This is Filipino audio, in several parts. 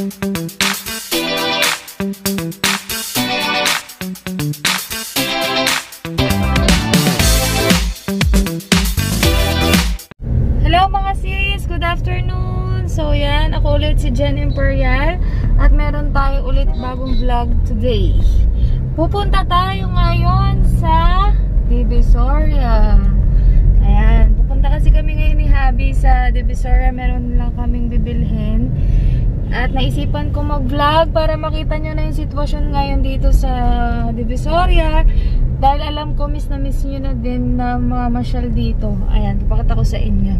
Hello mga sis! Good afternoon! So yan, ako ulit si Jen Imperial at meron tayo ulit bagong vlog today. Pupunta tayo ngayon sa Divisoria. Ayan, pupunta kasi kami ngayon ni Habi sa Divisoria. Meron lang kaming bibilhin. At naisipan ko mag-vlog para makita nyo na yung sitwasyon ngayon dito sa Divisoria. Dahil alam ko miss na miss nyo na din na mamasyal dito. Ayan, papakita ko sa inyo.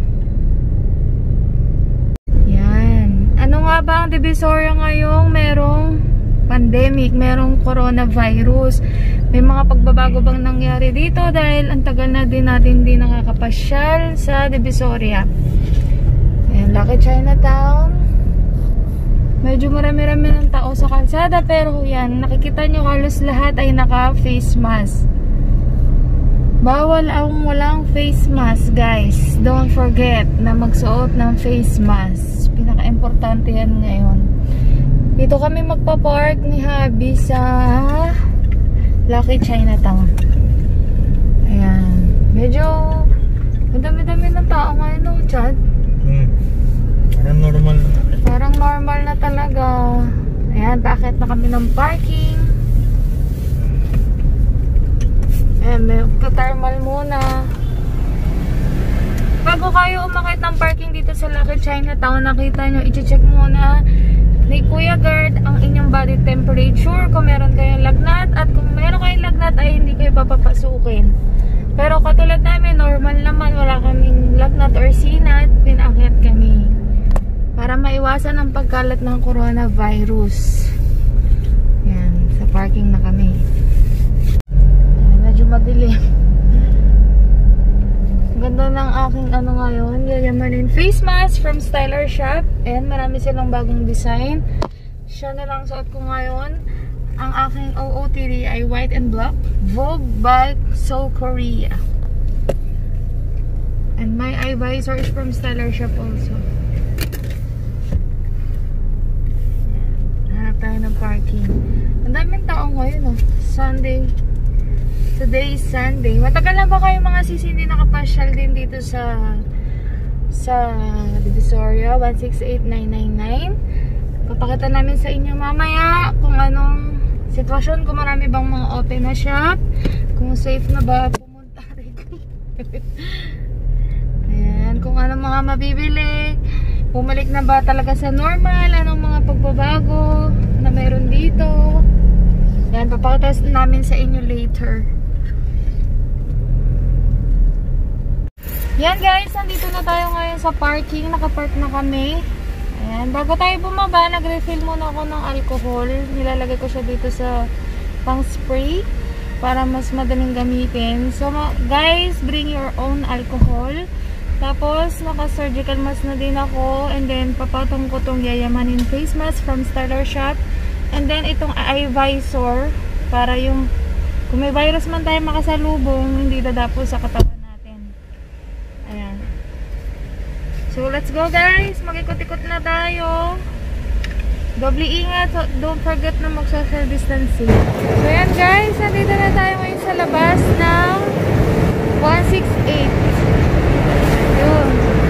Yan. Ano nga ba ang Divisoria ngayong merong pandemic, merong coronavirus? May mga pagbabago bang nangyari dito dahil ang tagal na din natin di nakakapasyal sa Divisoria. Ayan, Lucky Chinatown. Medyo marami-rami ng tao sa kalsada pero yan, nakikita nyo halos lahat ay naka-face mask. Bawal ang walang face mask, guys. Don't forget na magsuot ng face mask. Pinaka-importante yan ngayon. Dito kami magpa-park ni Habi sa Lucky Chinatown. Ayan. Medyo madami-dami ng tao ngayon, no, Chad? Parang normal na. Parang normal na talaga. Ayan, bakit na kami ng parking? Ayan, may thermal muna. Bago kayo umakit ng parking dito sa Lucky Chinatown, nakita nyo, i-check muna ni Kuya Guard ang inyong body temperature, kung meron kayong lagnat, at kung meron kayong lagnat ay hindi kayo papapasukin. Pero katulad namin, normal naman, wala kaming lagnat or sinat, pinakit kami para maiwasan ang pagkalat ng coronavirus. Yan, sa parking na kami. Yan, medyo madilim. Ganda ng aking ano ngayon, yayamanin face mask from Styler Shop. And marami silang bagong design. Siya na lang suot ko ngayon. Ang aking OOTD ay white and black. Vogue by Seoul Korea. And my eye visor is from Styler Shop also. Hanap tayo ng parking. Ang daming tao ngayon, oh. Sunday. Today is Sunday. Matagal na ba kayo mga sis hindi nakapasyal din dito sa Divisoria? 168999. Papakita namin sa inyo mamaya kung anong sitwasyon, kung marami bang mga open na shop, kung safe na ba pumunta rito. Ayan, kung anong mga mabibili, bumalik na ba talaga sa normal, anong mga pagbabago na meron dito. Ayan, papakita namin sa inyo later. Yan guys, nandito na tayo ngayon sa parking. Nakapark na kami. Ayan, bago tayo bumaba, nag-refill muna ako ng alcohol. Nilalagay ko siya dito sa pang spray para mas madaling gamitin. So guys, bring your own alcohol. Tapos naka-surgical mask na din ako. And then papatong ko tong yayamanin face mask from Styler Shop. And then itong eye visor para yung kung may virus man tayo makasalubong, hindi dadapo sa katawan. Ayan. So, let's go guys. Mag-ikot-ikot na tayo. Doble ingat. Don't forget na mag-social distancing. So, ayan guys. Nandito na tayo ngayon sa labas ng 168. Yun.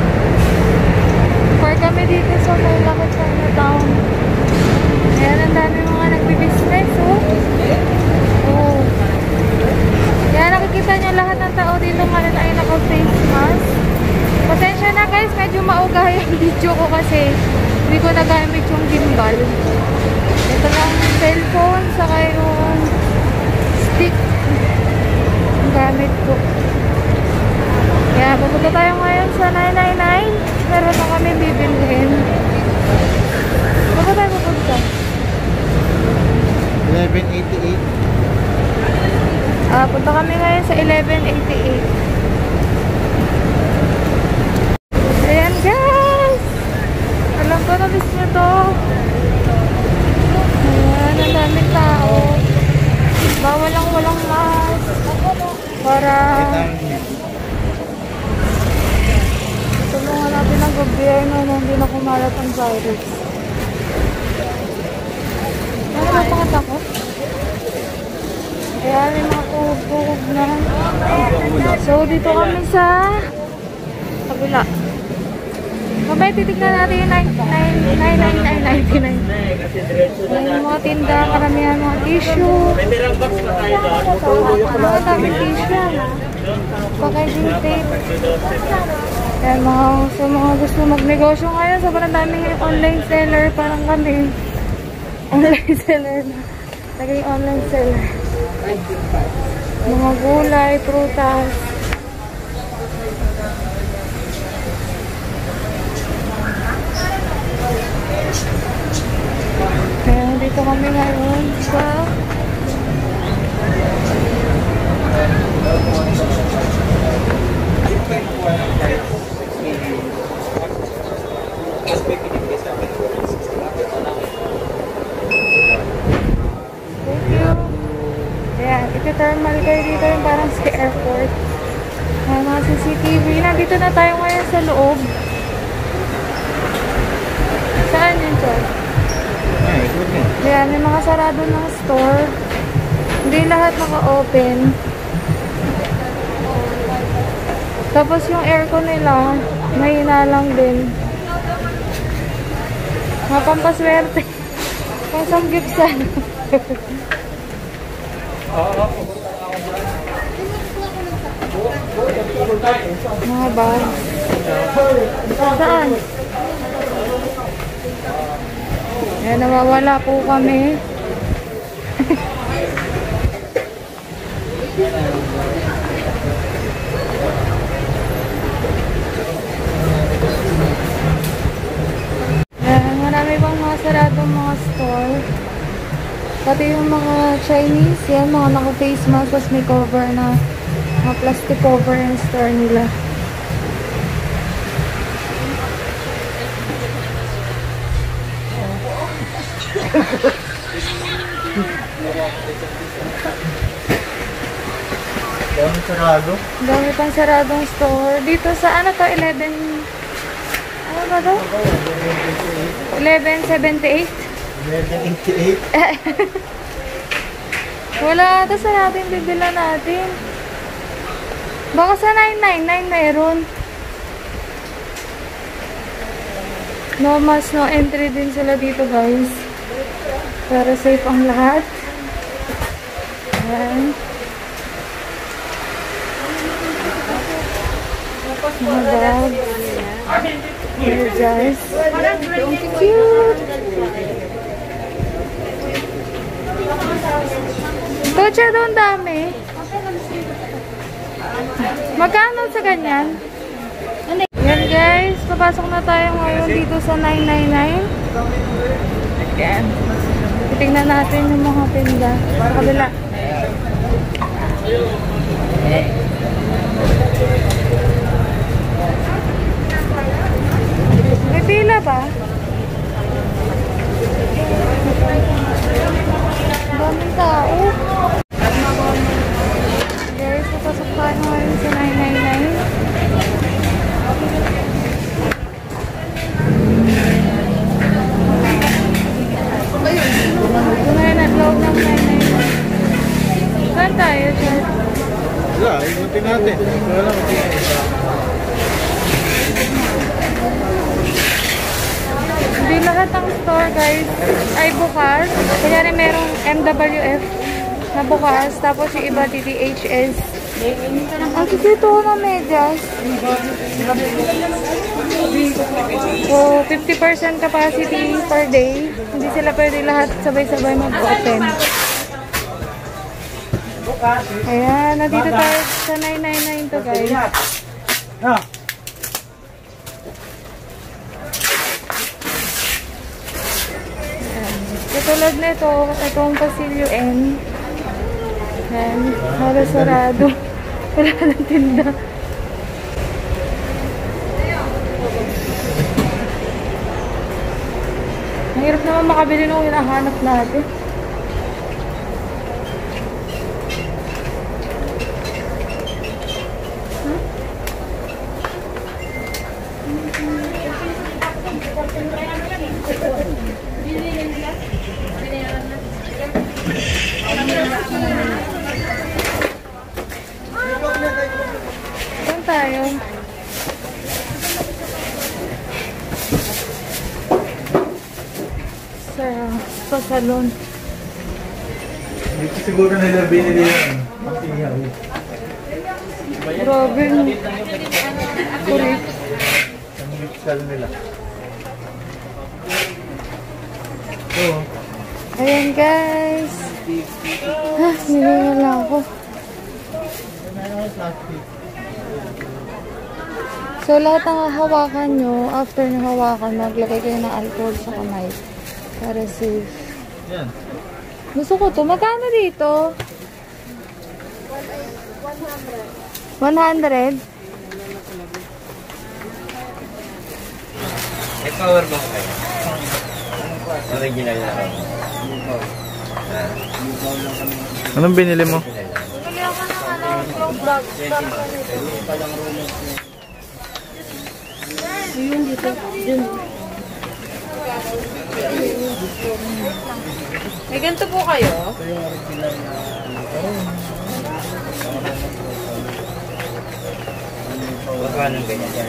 Park kami dito sa Lucky Chinatown. Ayan, ang dami mga nagbi-business. Oh. Kaya nakikita nyo lahat ng tao dito ngayon ay naka-face mask. Pasensya na guys, medyo mauga yung video ko kasi hindi ko nagamit yung gimbal. Ito lang yung cellphone, saka yung stick ang gamit ko. Kaya pupunta tayo ngayon sa 999. Meron na kami bibilhin. Bago tayo pupunta? 1188. Punta kami ngayon sa 1188. Ayan guys! Alam ko na miss nyo to. Ayan, ang daming tao. Bawal lang walang mask. Para tulungan natin ang gobyerno na hindi na kumalat ang virus. Ano ba pakit ako? Ayan, may mga tuhog na. So, dito kami sa kabila. Mamaya titignan natin yung 999.99. Yung mga tinda, karamihan mga tissue. Mga daming tissue. Packaging tape. Kaya sa mga gusto magnegosyo ngayon, sobrang daming online seller. Parang kami. Online seller na. Naging online seller. Mga gulay, prutas. Kaya dito kami ngayon sa thank you. Ayan, iti-thermal kayo dito yung parang sa airport. May mga CCTV. Nandito na tayo ngayon sa loob. Saan yun, Chol? Ayan, may mga sarado ng store. Hindi lahat naka-open. Tapos yung aircon nila, mahina lang din. Mapampaswerte. Kung saan gipsan. Mga bags. Saan? Ayan, nawawala po kami. Ayan, marami pang mga saradong mga store. Pati yung mga Chinese, yan, mga naka-face mask, tapos may cover na mga plastic cover yung store nila. Dami sarado. Dami pang saradong store. Dito sa ano to, 11... Ano ba to? 1178? 1188. Wala ito sa natin bibila natin. Baka sa 999 meron. No mask, no entry din sila dito, guys. Para safe ang lahat. Ayan. Mga bags. Here, guys. Cute! Tocha doon dami. Magkano sa ganyan? Yan, guys. Papasok na tayo ngayon dito sa 999. Ayan. Titignan natin yung mga tinda. Sa kabila. May pila ba? Daming tao. Guys, papasok tayo ngayon sa 999. Kumain at loob ng 999. Saan tayo, Chad? Wala, ikutin natin. Wala, Hindi lahat ng store, guys, ay bukas. Kanyari merong MWF na bukas. Tapos yung iba DDHS. Ang kikito ko ng medyas. So, 50% capacity per day. Hindi sila pwede lahat sabay-sabay mag-open. Ayan, nandito tayo sa 999 to, guys. Katulad nito, itong Pasilyo N. Ayan, halos sarado. Wala ng tinda. Mahirap naman makabili nung hinahanap natin. sa salon. Hindi ko siguro nila binili yan. Pang-ihaw. Grabe, no? Kulit. Ang mixal nila. Oo. Ayan, guys. Nilingal lang ako. So, lahat ng hawakan nyo, after nyo hawakan, maglagay kayo ng alcohol sa kamay. Para safe. Yan. Gusto ko to. Magkano dito? 100? May power bank kayo? Original na ako. Anong binili mo? Bumili ako ng yung vlog. Yun dito. Yun. May ganito po kayo? Magkano ganyan yan?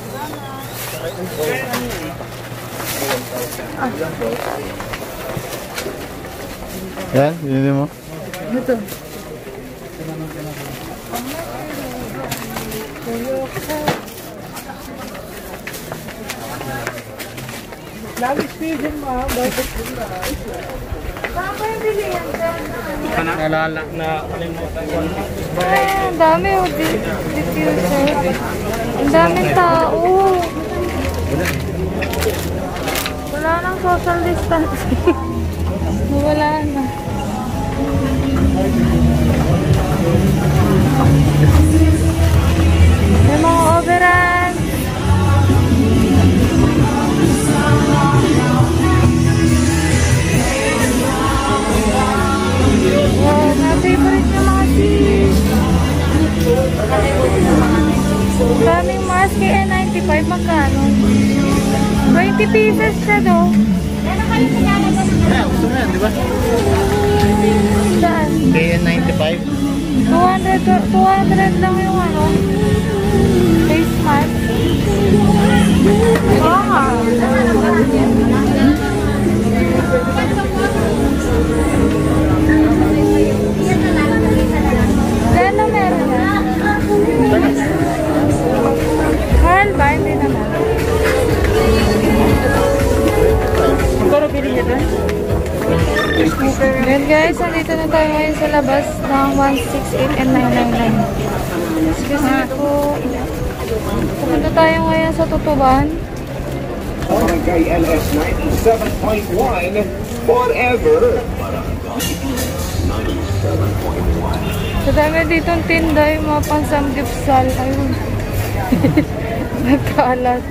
Yan, binili mo? Ito. Lagi speed mo, bakit sila? Saan ba yung bilihan dyan? Nalala na kalimutan ko. Ay, ang dami o diffuser. Ang daming tao. Wala nang social distancing. Wala na. May mga overrun. Wow, na-favorite niya mga sis. Daming mask kaya 95 magkano? 20 pieces siya do. Yeah, gusto mo yan, di ba? Saan? KN95. 200 lang yung ano, face mask. Oo nga. Gano'n meron na? Mahal ba? Hindi naman. Magkano bili niya doon? Yan guys, nandito na tayo ngayon sa labas ng 168 and 999. Excuse me po. Pupunta tayo ngayon sa Tutuban. Barangay LS 97.1 forever. Sa dami dito ang tinda, yung mga pang-samgipsal. Ayun. Nagkaalat.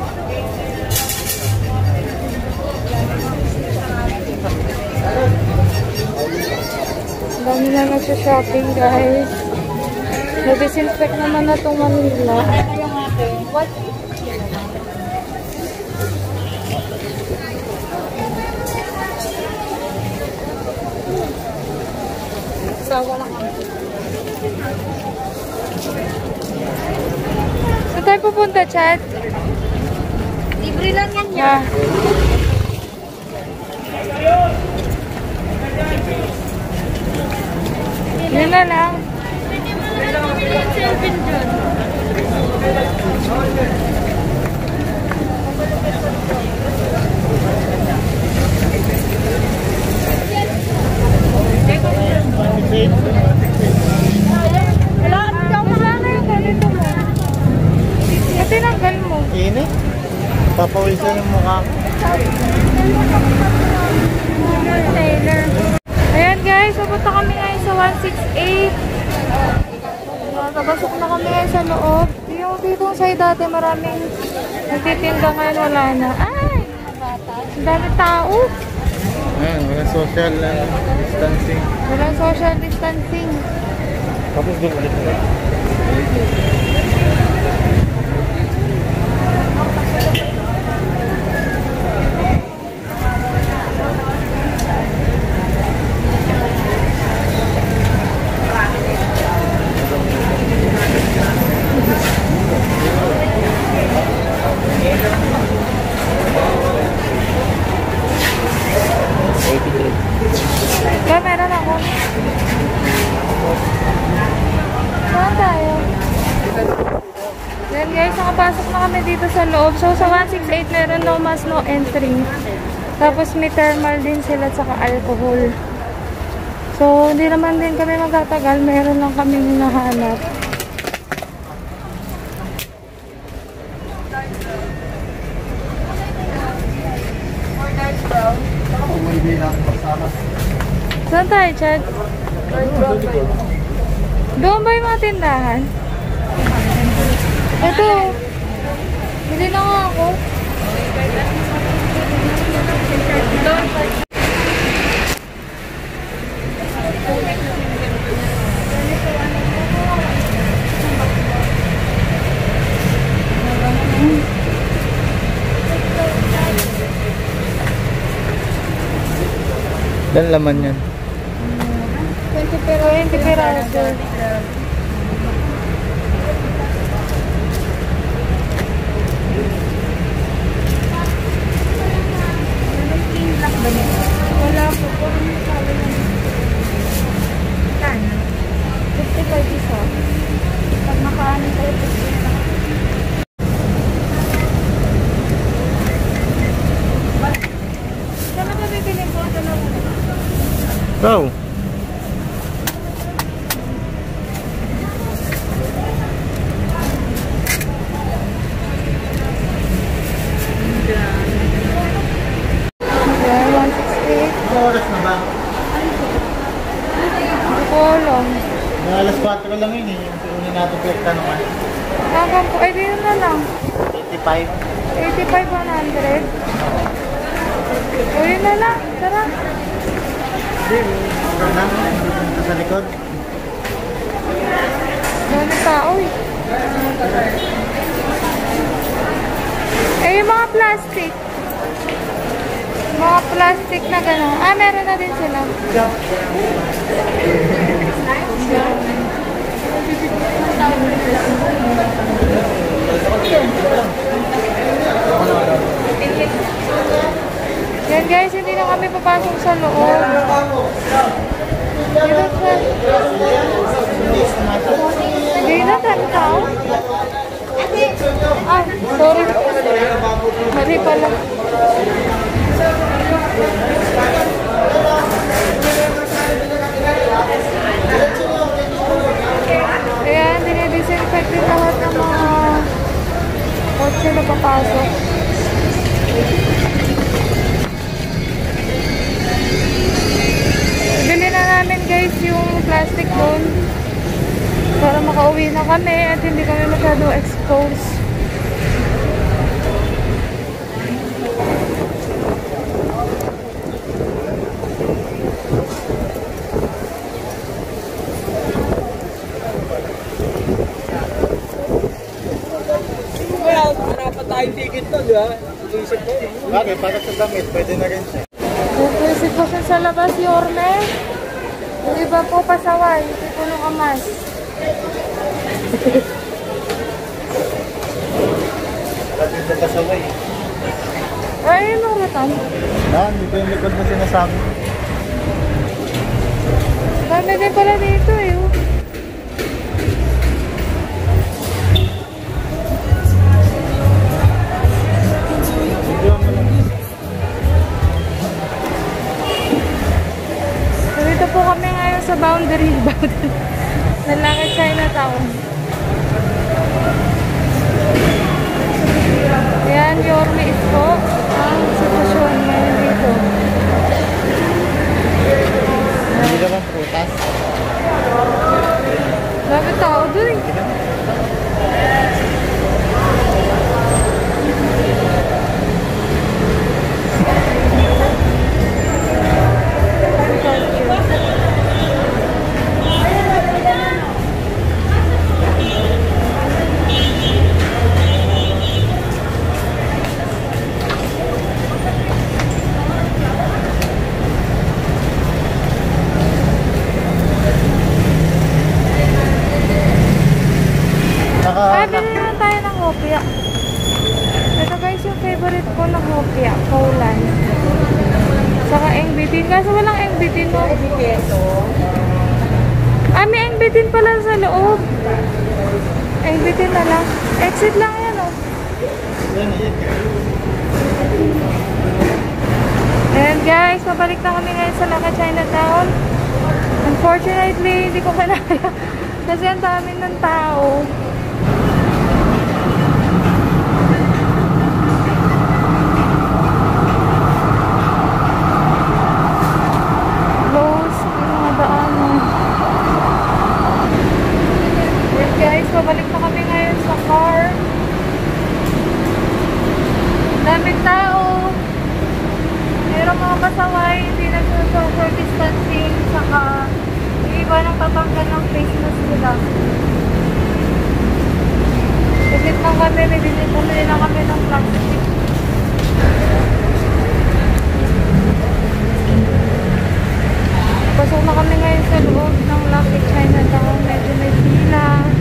Dami na nagsha-shopping guys. Na-disinfect naman na itong Manila. What? Sawa lang ako. Saan tayo pupunta, Chad? Libre lang yan yan. Yun na lang. Wala, sana yung ganito mo. At tinanggal mo. Init. Papawisan yung mukha ko. Taylor. Ayan guys, pupunta kami ngayon sa 168. Nakapasok na kami ngayon sa loob. Yung dito sa dati maraming nagtitinda ngayon, wala na. Ay! Ang dami tao. Ayan, walang social distancing. Walang social distancing. Tapos doon ulit na. loob. So, sa 168 meron no mas no entry. Tapos may thermal din sila saka alcohol. So, hindi naman din kami magtatagal. Meron lang kami hinahanap. Saan tayo, Chad? Doon ba yung mga tindahan? Ito. Bili na nga ako. Dan laman yan. 20 piraso. Wala po. 55 isa. Pag nakaano tayo, 50 na. Saan ka bibili po? Go! Oras na ba? Hindi ko alam. Alas 4 lang yun eh. Yung pinunin natin pekta naman. Tagan ko. Ay, dito na lang. 85. 85, 100. O, yun na lang. Tara. Hindi, oras na. Dito sa likod. Dami tao eh. Eh, yung mga plastic. Mga plastic na gano'n. Ah, meron na din sila. Yan guys, hindi na kami papasok sa loob. Dito sa... Dito sa tao? Ah, sorry. Mali pala. Ayan, dinidisinfect din lahat ng mga kotse na papasok. Bili na namin guys yung plastic doon para makauwi na kami at hindi kami masyado exposed. Tayong ticket to, di ba? Isip ko. Bagay, para sa damit, pwede na rin siya. Okay, sitwasyon sa labas, Yorme. Yung iba po pasaway, hindi po nung amas. Pwede na kasaway. Ay, yung ratan. Dito yung likod na sinasabi. Dami din pala dito eh. Oh. So, dito po kami ngayon sa boundary. Nalangit Chinatown. Ayan, Yorme is po ang sitwasyon ngayon dito. Hindi naman prutas. Dami tao doon eh. Bili na tayo ng hopia. Ito guys yung favorite ko ng hopia, Poland. Saka engbitin. Kaso walang engbitin mo. Ah, may engbitin pala sa loob. Engbitin na lang. Exit lang yan oh. And guys, pabalik na kami ngayon sa Laka Chinatown. Unfortunately, hindi ko kanaya kasi ang dami ng tao. Close yung mga daanan. And guys, pabalik na kami ngayon sa car. Daming tao. Merong mga pasaway, hindi nag-social distancing, saka yung iba nang tatanggal ng face mask nila. Kasi lang kami, may bumili lang kami ng plastic. Pasok na kami ngayon sa loob ng Lucky Chinatown. Medyo may pila.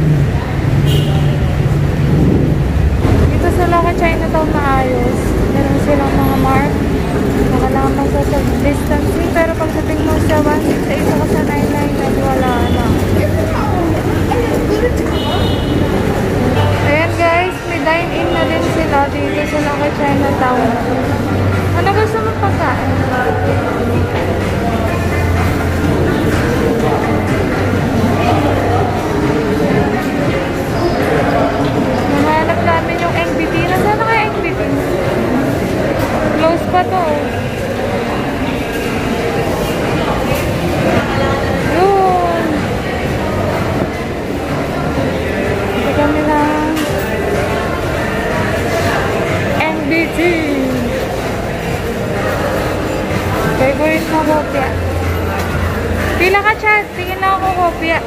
Dito sa Lucky Chinatown maayos. Meron silang mga mark. Nakalaman sa social distancing. Pero pagdating mo sa 168 saka sa 999, wala na. Ayan guys, may dine-in na din sila dito sa Lucky Chinatown. Ano gusto mo pagkain? Nahanap namin yung NBT. Nasaan na kaya NBT? Close pa to. Yun. Ito kami ng NBT. Favorite mo kopya. Pila ka chat. Tingin na ako kopya.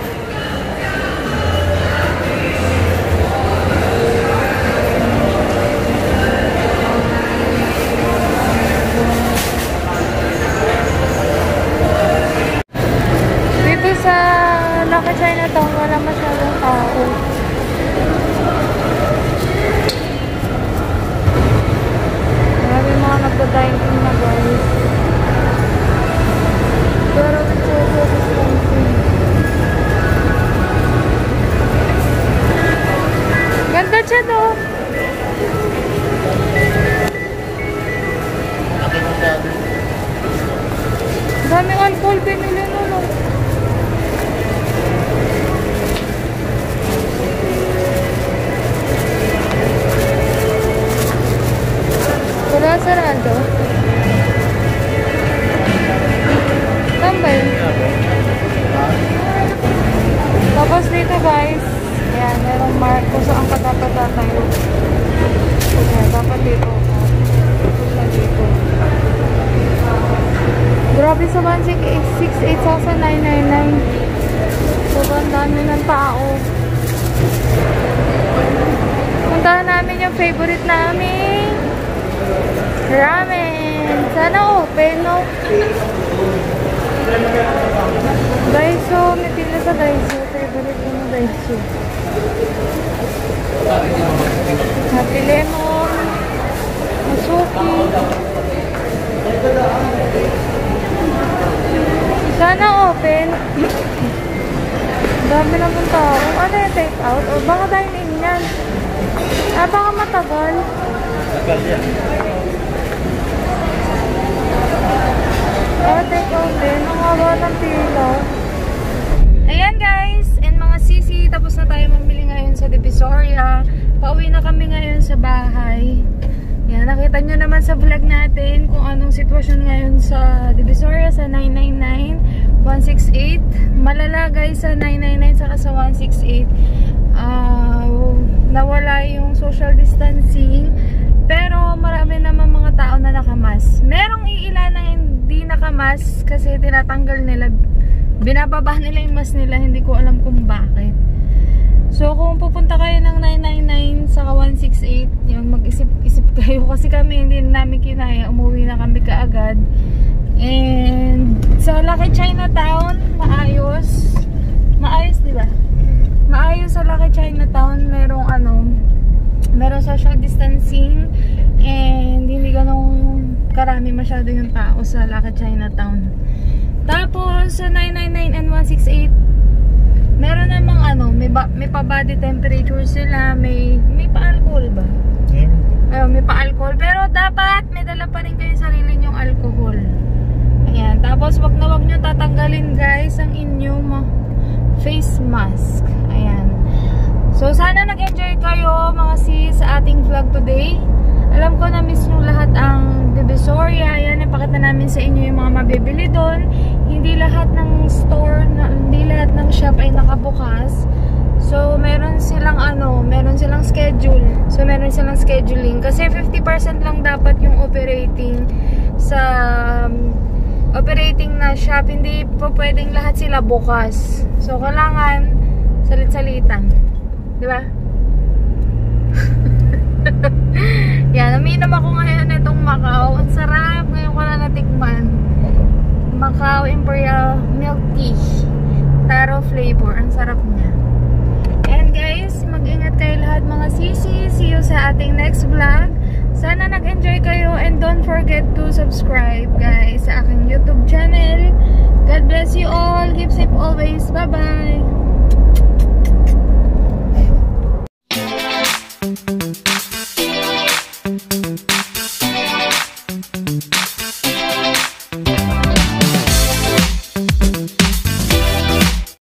Dito sa Lucky Chinatown, wala masyadong tao. Marami mga nagda-dine-in na guys. Pero with social distancing. Ganda siya do. Daming alcohol binili nun. Wala sarado. Tambay. Tapos dito guys, ayan, merong mark kung saan ka dapat tatayo. Ayan, dapat dito. Dito. Grabe sa 168,999. Sobrang dami ng tao. Puntahan namin yung favorite namin. Ramen. Sana open, no? Daiso. May pila sa Daiso. Favorite ko na Daiso. Happy Lemon. Masuki. Sana open. Dami na pong tao. Ano yung take out? O baka dine-in yan. Baka matagal. Tagal yan. Take out din. Ang haba ng pila. Ayan guys. And mga sisi. Tapos na tayo mamili ngayon sa Divisoria. Pauwi na kami ngayon sa bahay. Yan, nakita nyo naman sa vlog natin kung anong sitwasyon ngayon sa Divisoria, sa 999, 168. Malala guys sa 999 saka sa 168. Nawala yung social distancing. Pero marami naman mga tao na nakamas. Merong iilan na hindi nakamas kasi tinatanggal nila. Binababa nila yung mask nila. Hindi ko alam kung bakit. So, kung pupunta kayo ng 999 saka 168, yung mag-isip-isip kayo. Kasi kami, hindi namin kinaya. Umuwi na kami kaagad. And, sa Lucky Chinatown, maayos. Maayos, di ba? Maayos sa Lucky Chinatown. Merong social distancing. And, hindi ganong karami masyado yung tao sa Lucky Chinatown. Tapos, sa 999 and 168, meron namang may pa-body temperature sila, may pa-alcohol ba? Ayun, may pa-alcohol. Pero dapat may dala pa rin kayo sarili nyong alcohol. Ayan. Tapos wag na wag nyo tatanggalin guys ang inyong face mask. Ayan. So sana nag-enjoy kayo mga sis sa ating vlog today. Alam ko na miss nyo lahat ang Divisoria. Ayan, ipakita namin sa inyo yung mga mabibili doon. Hindi lahat ng store, hindi lahat ng shop ay nakabukas. So meron silang schedule. So meron silang scheduling kasi 50% lang dapat yung operating sa operating na shop. Hindi po pwedeng lahat sila bukas. So kailangan salit-salitan. Di ba? Yan, uminom ako ngayon itong Macau. Ang sarap. Ngayon ko na natikman. Macau Imperial Milk Tea. Taro flavor. Ang sarap niya. And guys, mag-ingat kayo lahat mga sisi. See you sa ating next vlog. Sana nag-enjoy kayo and don't forget to subscribe guys sa aking YouTube channel. God bless you all. Keep safe always. Bye-bye.